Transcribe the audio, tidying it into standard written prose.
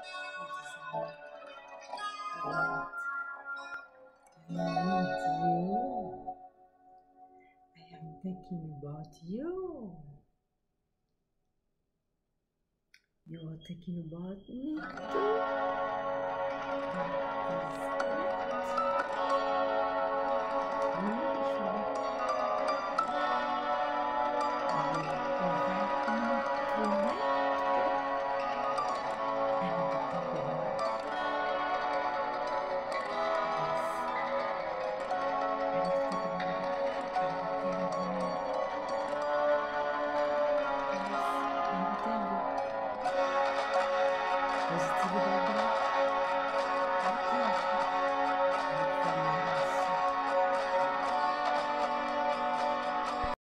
I need you. I am thinking about you. You're thinking about me too. That is